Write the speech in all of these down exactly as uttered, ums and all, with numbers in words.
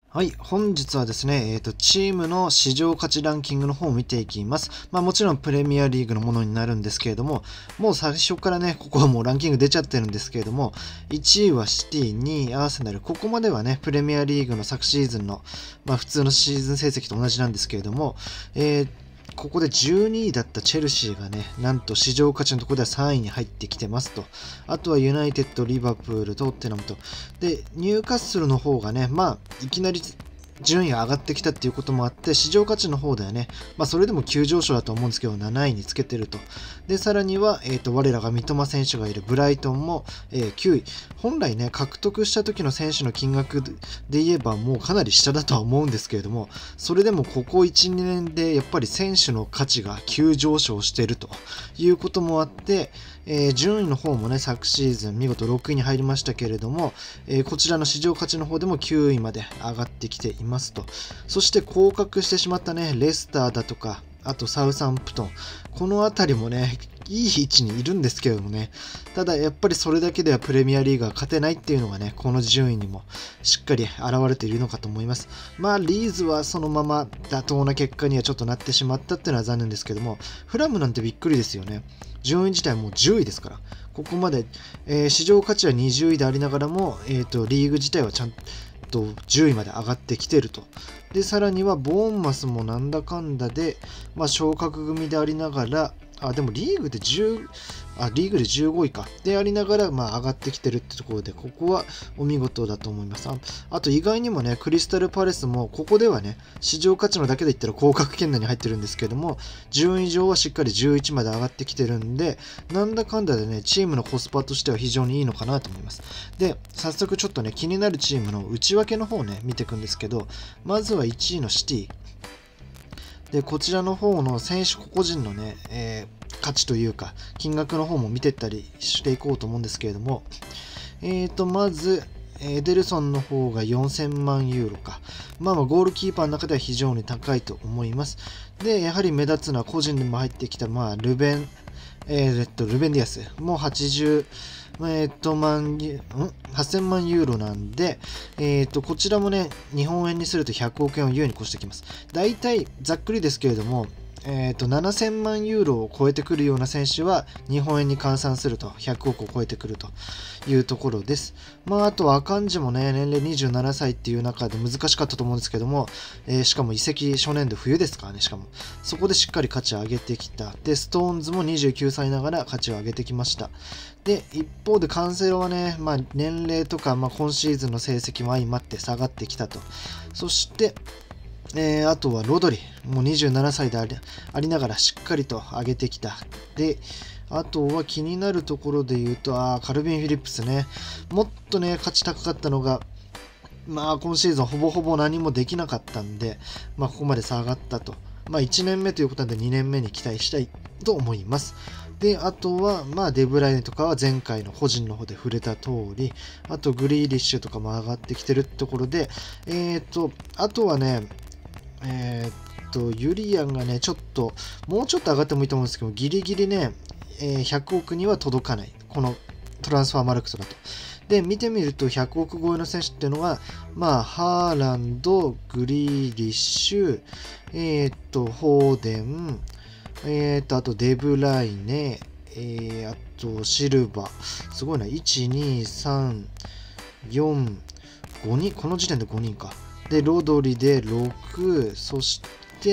はい、本日はですね、えっと、チームの市場価値ランキングの方を見ていきます。まあもちろんプレミアリーグのものになるんですけれども、もう最初からね、ここはもうランキング出ちゃってるんですけれども、いちいはシティ、にいアーセナル、ここまではね、プレミアリーグの昨シーズンの、まあ普通のシーズン成績と同じなんですけれども、えーここでじゅうにいだったチェルシーがね、なんと市場価値のところではさんいに入ってきてますと。あとはユナイテッド、リバプール、トッテナムと。で、ニューカッスルの方がね、まあ、いきなり順位が上がってきたっていうこともあって、市場価値の方ではね、まあそれでも急上昇だと思うんですけど、なないにつけてると。で、さらには、えっと、我らが三笘選手がいるブライトンも、えー、きゅうい。本来ね、獲得した時の選手の金額で言えばもうかなり下だとは思うんですけれども、それでもここいち、にねんでやっぱり選手の価値が急上昇しているということもあって、えー、順位の方もね、昨シーズン見事ろくいに入りましたけれども、えー、こちらの市場価値の方でもきゅういまで上がってきていますと。そして降格してしまったね、レスターだとか、あとサウサンプトン、この辺りもね、いい位置にいるんですけれどもね、ただやっぱりそれだけではプレミアリーグが勝てないっていうのがね、この順位にもしっかり現れているのかと思います。まあ、リーズはそのまま妥当な結果にはちょっとなってしまったっていうのは残念ですけども、フラムなんてびっくりですよね。順位自体もうじゅういですから、ここまで、えー市場価値はにじゅういでありながらも、えーと、リーグ自体はちゃんとじゅういまで上がってきてると。で、さらにはボーンマスもなんだかんだで、まあ、昇格組でありながら、あ、でもリーグでじゅう、あ、リーグでじゅうごいか。でありながら、まあ、上がってきてるってところで、ここはお見事だと思います。あ、あと意外にもね、クリスタルパレスも、ここではね、市場価値のだけで言ったら降格圏内に入ってるんですけども、順位上はしっかりじゅういちまで上がってきてるんで、なんだかんだでね、チームのコスパとしては非常にいいのかなと思います。で、早速ちょっとね、気になるチームの内訳の方をね、見ていくんですけど、まずはいちいのシティ。で、こちらの方の選手個々人のね、えー価値というか、金額の方も見てったりしていこうと思うんですけれども、えーと、まず、エデルソンの方がよんせんまんユーロか。まあまあ、ゴールキーパーの中では非常に高いと思います。で、やはり目立つのは個人でも入ってきた、まあ、ルベン、えー、っと、ルベンディアスもはちじゅう、えー、っと、万、ん はっせんまんユーロなんで、えー、っと、こちらもね、日本円にするとひゃくおくえんを優に越してきます。大体、ざっくりですけれども、えー、とななせんまんユーロを超えてくるような選手は日本円に換算するとひゃくおくを超えてくるというところです。まあ、あとはアカンジもね、年齢にじゅうななさいっていう中で難しかったと思うんですけども、えーしかも移籍初年度冬ですからね、しかも。そこでしっかり価値を上げてきた。で、ストーンズもにじゅうきゅうさいながら価値を上げてきました。で、一方でカンセロはね、まあ、年齢とか、まあ、今シーズンの成績も相まって下がってきたと。そして、えーあとはロドリ、もうにじゅうななさいでありありながらしっかりと上げてきた。で、あとは気になるところで言うと、あーカルビン・フィリップスね、もっとね、価値高かったのが、まあ今シーズンほぼほぼ何もできなかったんで、まあここまで下がったと。まあいちねんめということなんでにねんめに期待したいと思います。で、あとは、まあデブライネとかは前回の個人の方で触れた通り、あとグリーリッシュとかも上がってきてるってところで、えーと、あとはね、えーっと、ユリアンがね、ちょっと、もうちょっと上がってもいいと思うんですけど、ギリギリね、えーひゃくおくには届かない。このトランスファーマルクスだと。で、見てみるとひゃくおく超えの選手っていうのは、まあ、ハーランド、グリーリッシュ、えーっと、ホーデン、えーっと、あとデブライネ、えー、あとシルバー。すごいな。いち、に、さん、よん、ごにん。この時点でごにんか。で、ロドリでろく、そして、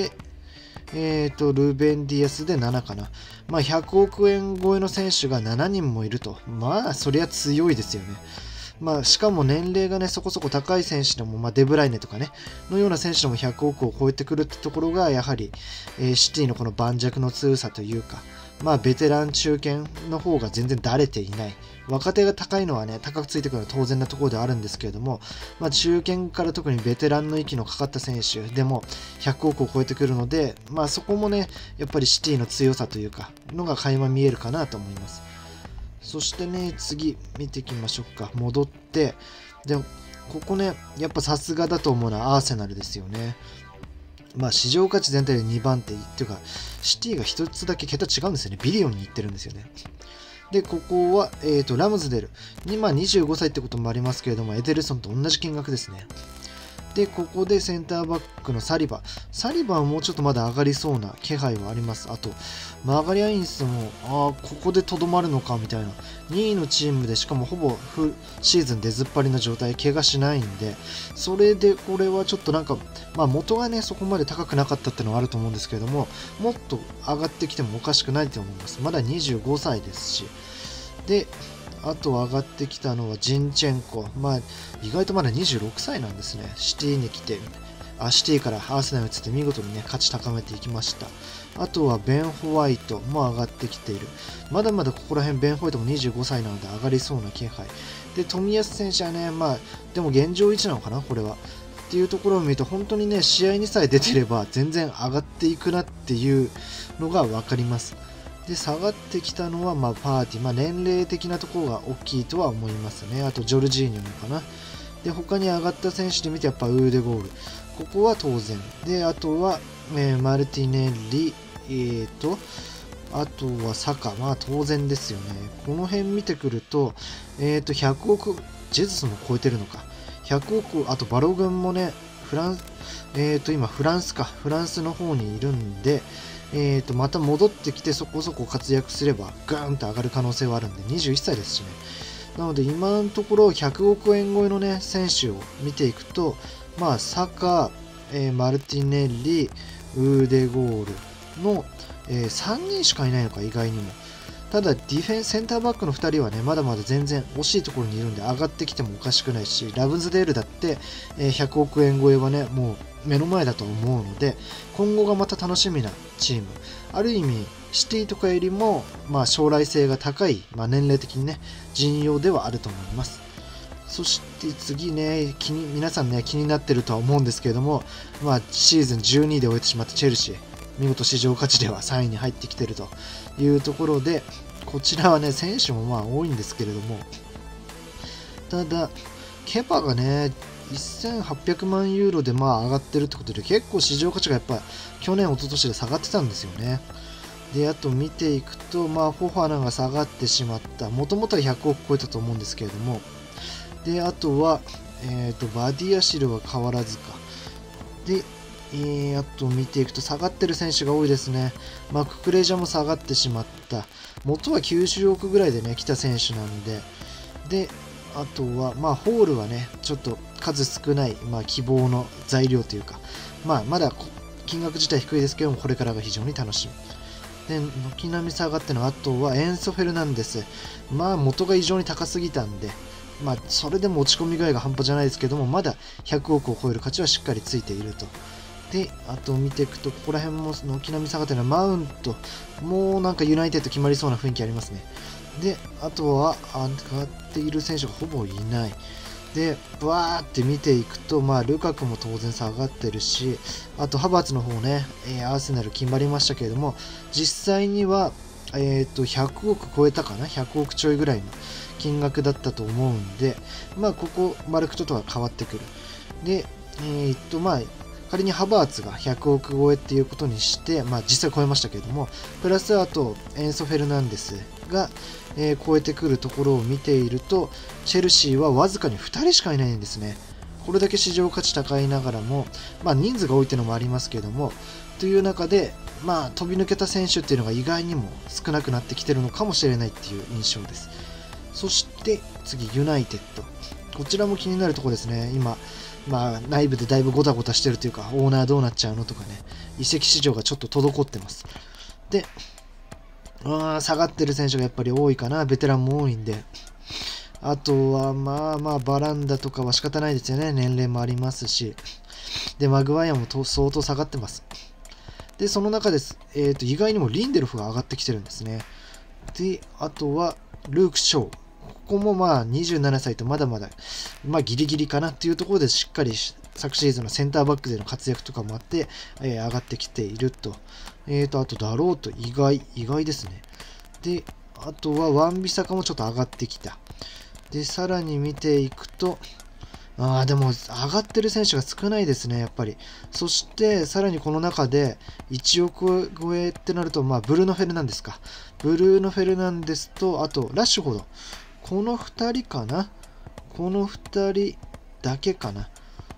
えーと、ルベンディアスでななかな。まあ、ひゃくおくえん超えの選手がしちにんもいると。まあ、そりゃ強いですよね。まあ、しかも年齢がね、そこそこ高い選手でも、まあ、デブライネとかね、のような選手でもひゃくおくを超えてくるってところが、やはり、えーシティのこの盤石の強さというか、まあ、ベテラン中堅の方が全然だれていない。若手が高いのはね、高くついてくるのは当然なところではあるんですけれども、まあ、中堅から特にベテランの息のかかった選手でもひゃくおくを超えてくるので、まあ、そこもね、やっぱりシティの強さというか、のが垣間見えるかなと思います。そしてね、次見ていきましょうか。戻って、でも、ここね、やっぱさすがだと思うのはアーセナルですよね。まあ、市場価値全体でにばん手っていうか、シティがひとつだけ桁違うんですよね。ビリオンにいってるんですよね。で、ここは、えーと、ラムズデルに、まあ、にじゅうごさいってこともありますけれども、エデルソンと同じ金額ですね。 で、ここでセンターバックのサリバ。サリバはもうちょっとまだ上がりそうな気配はあります。あと、マーガリアインスも、ああ、ここでとどまるのかみたいな。にいのチームで、しかもほぼフシーズン出ずっぱりの状態、怪我しないんで、それでこれはちょっとなんか、まあ元がね、そこまで高くなかったっていうのはあると思うんですけれども、もっと上がってきてもおかしくないと思います。まだにじゅうごさいですし。で、あと上がってきたのはジンチェンコ。まあ、意外とまだにじゅうろくさいなんですね。シティに来て、あシティからアーセナルに移って見事にね、価値高めていきました。あとはベン・ホワイトも上がってきている。まだまだここら辺ベン・ホワイトもにじゅうごさいなので上がりそうな気配。で、冨安選手はね、まあ、でも現状維持なのかな、これは。っていうところを見ると、本当にね、試合にさえ出てれば全然上がっていくなっていうのが分かります。で、下がってきたのは、まあ、パーティー。まあ、年齢的なところが大きいとは思いますね。あと、ジョルジーニョもかな。で、他に上がった選手で見て、やっぱウーデゴール。ここは当然。で、あとは、えー、マルティネッリ、えーと、あとはサカ。まあ、当然ですよね。この辺見てくると、えーと、ひゃくおく、ジェズスも超えてるのか。ひゃくおく、あとバログンもね、フランス、えーと、今、フランスか。フランスの方にいるんで、えーとまた戻ってきてそこそこ活躍すればガーンと上がる可能性はあるんでにじゅういっさいですしね。なので今のところひゃくおくえん超えのね選手を見ていくと、まあサカ、えー、マルティネッリ、ウーデゴールの、えー、さんにんしかいないのか意外にも。ただディフェンスセンターバックのふたりはねまだまだ全然惜しいところにいるんで上がってきてもおかしくないし、ラブズデールだって、えー、ひゃくおくえん超えはねもう目の前だと思うので、今後がまた楽しみなチーム。ある意味シティとかよりも、まあ、将来性が高い、まあ、年齢的にね陣容ではあると思います。そして次ね気に皆さんね気になってるとは思うんですけれども、まあ、シーズンじゅうにいで終えてしまったチェルシー、見事市場価値ではさんいに入ってきているというところで、こちらはね選手もまあ多いんですけれども、ただケパがねせんはっぴゃくまんユーロでまあ上がってるってことで、結構市場価値がやっぱ去年一昨年で下がってたんですよね。で、あと見ていくと、まあフォファナが下がってしまった。もともとはひゃくおく超えたと思うんですけれども、で、あとは、えっと、バディアシルは変わらずか。で、えー、あと見ていくと下がってる選手が多いですね。まあククレジャも下がってしまった。元はきゅうじゅうおくぐらいでね来た選手なんで、であとは、まあ、ホールはね、ちょっと数少ない、まあ、希望の材料というか、まあ、まだ金額自体低いですけども、これからが非常に楽しみ。で、軒並み下がっての、あとはエンソ・フェルナンデス。まあ、元が異常に高すぎたんで、まあ、それでも落ち込み具合が半端じゃないですけども、まだひゃくおくを超える価値はしっかりついていると。で、あと見ていくと、ここら辺も軒並み下がってるのは、マウント。もうなんかユナイテッド決まりそうな雰囲気ありますね。で、あとは上がっている選手がほぼいない。で、バーって見ていくと、まあ、ルカクも当然下がってるし、あと、ハバーツの方ね、えー、アーセナル決まりましたけれども、実際には、えっと、ひゃくおく超えたかな ?ひゃくおくちょいぐらいの金額だったと思うんで、まあ、ここ、マルクトとは変わってくる。で、えっと、まあ、仮にハバーツがひゃくおく超えっていうことにして、まあ、実際超えましたけれども、プラスあと、エンソ・フェルナンデスが、えー、超えてくるところを見ていると、チェルシーはわずかにふたりしかいないんですね。これだけ市場価値高いながらも、まあ、人数が多いっていうのもありますけれども、という中で、まあ、飛び抜けた選手っていうのが意外にも少なくなってきてるのかもしれないっていう印象です。そして次、ユナイテッド。こちらも気になるところですね。今、まあ、内部でだいぶゴタゴタしてるというか、オーナーどうなっちゃうのとかね、移籍市場がちょっと滞ってます。で、あ下がってる選手がやっぱり多いかな、ベテランも多いんで。あとは、まあまあ、バランダとかは仕方ないですよね。年齢もありますし。で、マグワイアもと相当下がってます。で、その中です。えっと、意外にもリンデルフが上がってきてるんですね。で、あとは、ルーク・ショー。ここもまあにじゅうななさいとまだまだ、まあギリギリかなっていうところでしっかり昨シーズンのセンターバックでの活躍とかもあって、えー、上がってきていると。えーと、あとだろうと意外、意外ですね。で、あとはワンビサカもちょっと上がってきた。で、さらに見ていくと、ああ、でも上がってる選手が少ないですね、やっぱり。そして、さらにこの中でいちおく超えってなると、まあ、ブルーノ・フェルナンデスか。ブルーノ・フェルナンデスと、あと、ラッシュフォード。このふたりかなこのふたりだけかな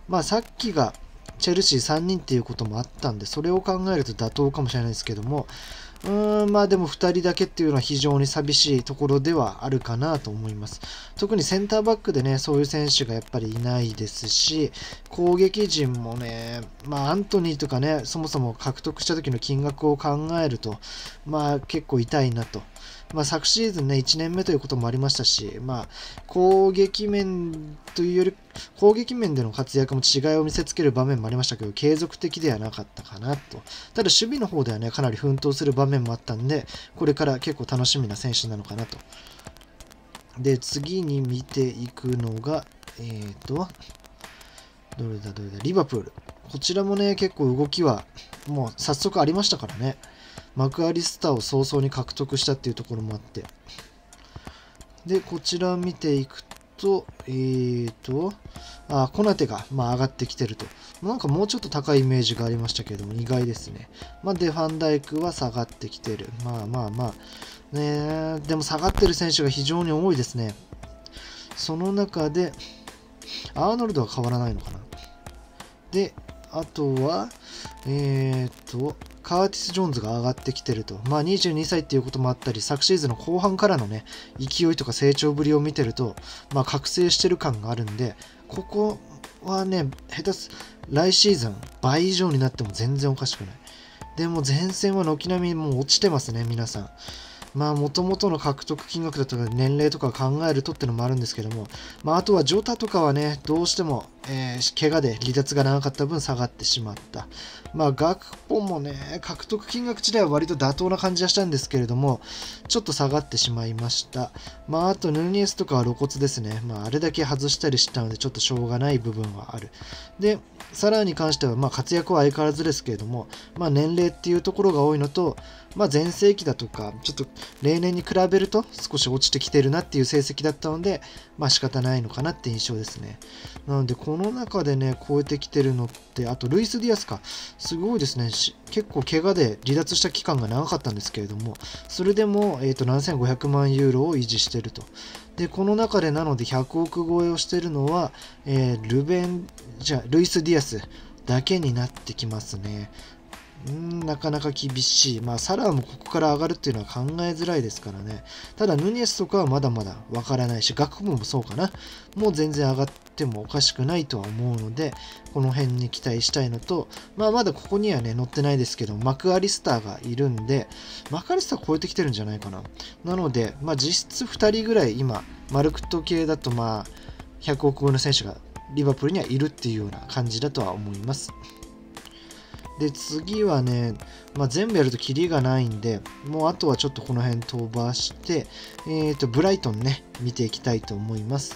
まあさっきがチェルシーさんにんっていうこともあったんで、それを考えると妥当かもしれないですけども、うーん、まあでもふたりだけっていうのは非常に寂しいところではあるかなと思います。特にセンターバックでね、そういう選手がやっぱりいないですし、攻撃陣もね、まあアントニーとかね、そもそも獲得した時の金額を考えると、まあ結構痛いなと。まあ昨シーズンね、いちねんめということもありましたし、まあ攻撃面というより、攻撃面での活躍も違いを見せつける場面もありましたけど、継続的ではなかったかなと。ただ守備の方ではね、かなり奮闘する場面もあったんで、これから結構楽しみな選手なのかなと。で、次に見ていくのが、えーと、どれだどれだ、リバプール。こちらもね、結構動きはもう早速ありましたからね。マクアリスターを早々に獲得したっていうところもあって。で、こちら見ていくと、えーと、あ、コナテが、まあ、上がってきてると。なんかもうちょっと高いイメージがありましたけども、意外ですね。まあ、で、ファンダイクは下がってきてる。まあまあまあ。ね、でも下がってる選手が非常に多いですね。その中で、アーノルドは変わらないのかな。で、あとは、えーと、カーティス・ジョーンズが上がってきてると。まあにじゅうにさいっていうこともあったり、昨シーズンの後半からのね、勢いとか成長ぶりを見てると、まあ覚醒してる感があるんで、ここはね、下手す、来シーズン倍以上になっても全然おかしくない。でも前線は軒並みもう落ちてますね、皆さん。まあ、もともとの獲得金額だとか年齢とか考えるとってのもあるんですけども、まあ、あとはジョタとかはね、どうしても、えー、怪我で離脱が長かった分下がってしまった。まあ、ガクポもね、獲得金額自体は割と妥当な感じはしたんですけれども、ちょっと下がってしまいました。まあ、あと、ヌーニエスとかは露骨ですね。まあ、あれだけ外したりしたので、ちょっとしょうがない部分はある。で、サラーに関しては、まあ、活躍は相変わらずですけれども、まあ、年齢っていうところが多いのと、まあ、前世紀だとか、ちょっと例年に比べると少し落ちてきてるなっていう成績だったので、まあ仕方ないのかなって印象ですね。なので、この中でね、超えてきてるのって、あとルイス・ディアスか、すごいですね。結構怪我で離脱した期間が長かったんですけれども、それでも、えーと、ななせんごひゃくまんユーロを維持してると。で、この中でなのでひゃくおく超えをしてるのは、えー、ルベン、じゃあ、ルイス・ディアスだけになってきますね。うん、なかなか厳しい。まあ、サラーもここから上がるっていうのは考えづらいですからね。ただ、ヌニエスとかはまだまだわからないし、ガクポもそうかな。もう全然上がってもおかしくないとは思うので、この辺に期待したいのと、まあ、まだここにはね、載ってないですけど、マクアリスターがいるんで、マクアリスター超えてきてるんじゃないかな。なので、まあ、実質ふたりぐらい今、マルクト系だと、まあ、ひゃくおく超えの選手がリバプールにはいるっていうような感じだとは思います。で、次はね、まあ、全部やるとキリがないんで、もうあとはちょっとこの辺飛ばして、えっと、ブライトンね、見ていきたいと思います。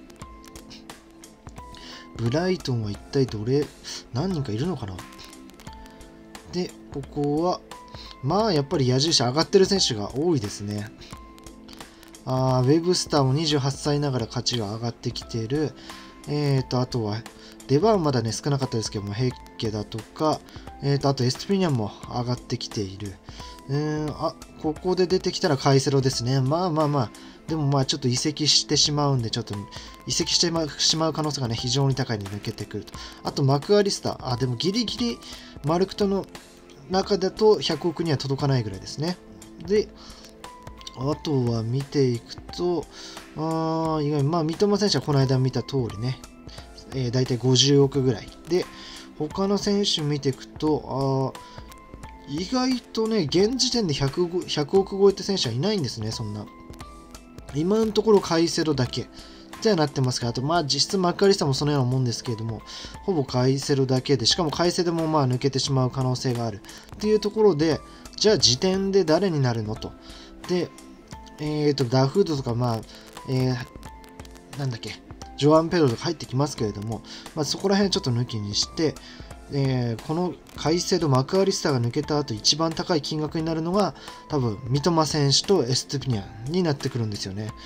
ブライトンは一体どれ、何人かいるのかな。で、ここは、まあ、やっぱり矢印上がってる選手が多いですね。あー、ウェブスターもにじゅうはっさいながら勝ちが上がってきてる。えっと、あとは、出番はまだね、少なかったですけども、ヘッケだとか、えっと、あとエストゥピニャンも上がってきている。うーん、あ、ここで出てきたらカイセロですね。まあまあまあ、でもまあちょっと移籍してしまうんで、ちょっと移籍してしまう可能性がね、非常に高いので抜けてくると。あと、マクアリスター。あ、でもギリギリ、マルクトの中だとひゃくおくには届かないぐらいですね。で、あとは見ていくと、あー、意外に、まあ、三笘選手はこの間見た通りね、えー、大体ごじゅうおくぐらい。で、他の選手見ていくと、あ意外とね、現時点でひゃくおく超えって選手はいないんですね、そんな。今のところカイセロだけ。ってはなってますけど、あと、まあ、実質マッカリスタもそのようなもんですけれども、ほぼカイセロだけで、しかもカイセロもまあ抜けてしまう可能性がある。っていうところで、じゃあ時点で誰になるのと。で、えっと、ダフードとか、まあ、えー、なんだっけ、ジョアン・ペドロとか入ってきますけれども、まあ、そこら辺ちょっと抜きにして、えー、このカイセド、マクアリスタが抜けた後一番高い金額になるのが多分三笘選手とエストゥピニャンになってくるんですよね。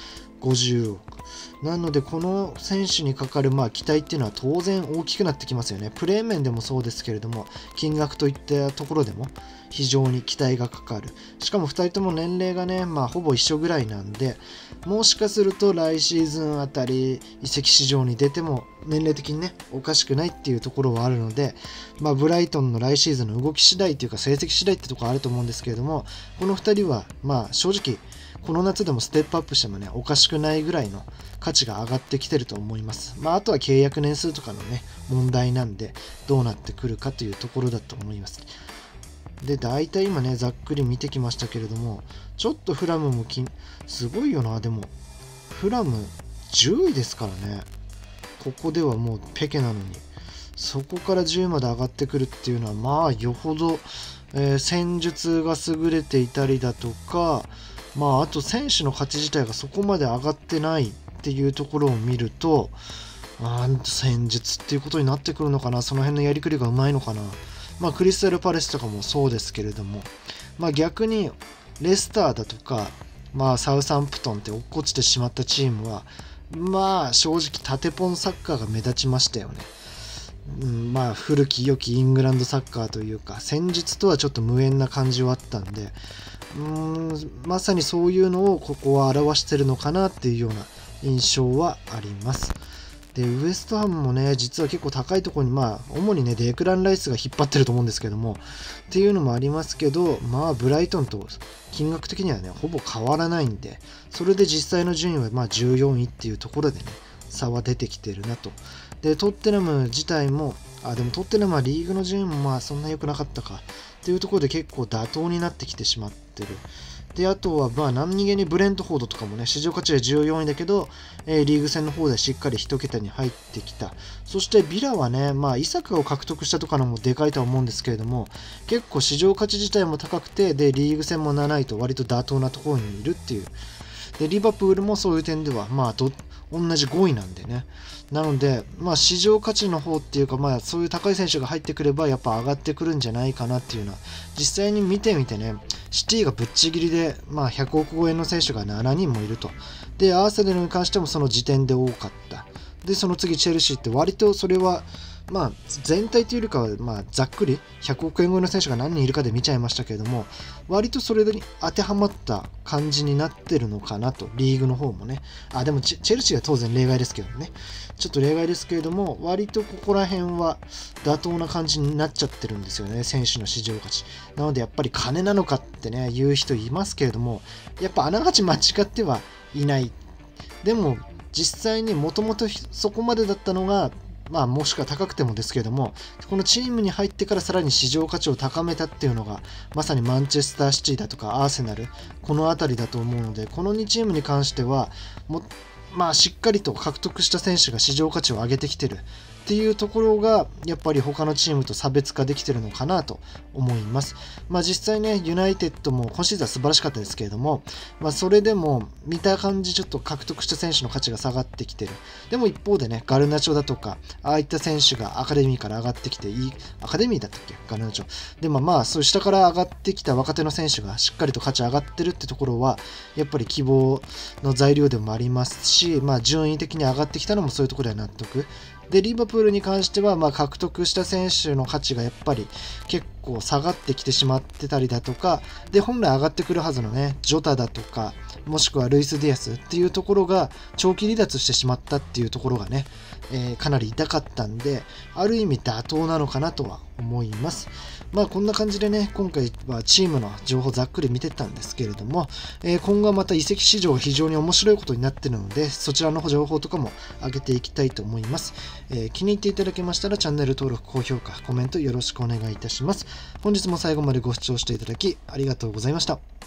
ごじゅうおく。なのでこの選手にかかるまあ期待っていうのは当然大きくなってきますよね。プレー面でもそうですけれども、金額といったところでも非常に期待がかかる。しかもふたりとも年齢がね、まあほぼ一緒ぐらいなんで、もしかすると来シーズンあたり移籍市場に出ても年齢的にねおかしくないっていうところはあるので、まあブライトンの来シーズンの動き次第というか成績次第ってところあると思うんですけれども、このふたりはまあ正直この夏でもステップアップしてもねおかしくないぐらいの価値が上がってきてると思います。まああとは契約年数とかのね問題なんでどうなってくるかというところだと思います。で大体今ねざっくり見てきましたけれども、ちょっとフラムもきすごいよな。でもフラムじゅういですからね。ここではもうペケなのにそこからじゅういまで上がってくるっていうのはまあよほど、えー戦術が優れていたりだとか、まああと選手の価値自体がそこまで上がってないっていうところを見ると、あー戦術っていうことになってくるのかな。その辺のやりくりがうまいのかな。まあクリスタルパレスとかもそうですけれども、まあ逆にレスターだとか、まあサウサンプトンって落っこちてしまったチームはまあ正直縦ポンサッカーが目立ちましたよね。うん、まあ古き良きイングランドサッカーというか戦術とはちょっと無縁な感じはあったんで、うーんまさにそういうのをここは表してるのかなっていうような印象はあります。でウエストハムもね実は結構高いところに、まあ主にねデクラン・ライスが引っ張ってると思うんですけどもっていうのもありますけど、まあブライトンと金額的にはねほぼ変わらないんで、それで実際の順位はまあじゅうよんいっていうところでね差は出てきてるなと。でトッテナム自体もあでもトッテナムはリーグの順位もまあそんな良くなかったかっていうところで結構妥当になってきてしまってる。であとはまあ何気にブレントフォードとかもね市場価値はじゅうよんいだけど、えーリーグ戦の方でしっかりいち桁に入ってきた。そしてビラはねまあイサクを獲得したとかのもでかいとは思うんですけれども、結構市場価値自体も高くて、でリーグ戦もなないと割と妥当なところにいるっていう。でリバプールもそういう点ではまあど同じごいなんでね。なので、まあ、市場価値の方っていうか、まあ、そういう高い選手が入ってくればやっぱ上がってくるんじゃないかなっていうのは実際に見てみてね、シティがぶっちぎりで、まあ、ひゃくおく超えの選手がしちにんもいると。でアーセナルに関してもその時点で多かった。でその次チェルシーって割とそれはまあ全体というよりかはまあざっくりひゃくおくえん超えの選手が何人いるかで見ちゃいましたけれども、割とそれに当てはまった感じになってるのかなと。リーグの方もね、あでもチェルシーは当然例外ですけどね、ちょっと例外ですけれども割とここら辺は妥当な感じになっちゃってるんですよね、選手の市場価値。なのでやっぱり金なのかってね言う人いますけれども、やっぱあながち間違ってはいない。でも実際にもともとそこまでだったのがまあもしくは高くてもですけれども、このチームに入ってからさらに市場価値を高めたっていうのがまさにマンチェスターシティだとかアーセナル、この辺りだと思うので、このにチームに関してはもまあしっかりと獲得した選手が市場価値を上げてきてるっていうところがやっぱり他のチームと差別化できてるのかなと思います。まあ実際ねユナイテッドも今シーズンは素晴らしかったですけれども、まあそれでも見た感じちょっと獲得した選手の価値が下がってきてる。でも一方でねガルナチョだとかああいった選手がアカデミーから上がってきて、いいアカデミーだったっけガルナチョでもまあそういう下から上がってきた若手の選手がしっかりと価値上がってるってところはやっぱり希望の材料でもありますし、まあ順位的に上がってきたのもそういうところでは納得で、リバプールに関してはまあ獲得した選手の価値がやっぱり結構下がってきてしまってたりだとかで、本来上がってくるはずのねジョタだとかもしくはルイス・ディアスっていうところが長期離脱してしまったっていうところがね、えー、かなり痛かったんで、ある意味妥当なのかなとは思います。まあこんな感じでね今回はチームの情報ざっくり見てたんですけれども、えー、今後はまた移籍市場が非常に面白いことになっているので、そちらの情報とかも上げていきたいと思います。えー、気に入っていただけましたらチャンネル登録、高評価、コメントよろしくお願いいたします。本日も最後までご視聴していただきありがとうございました。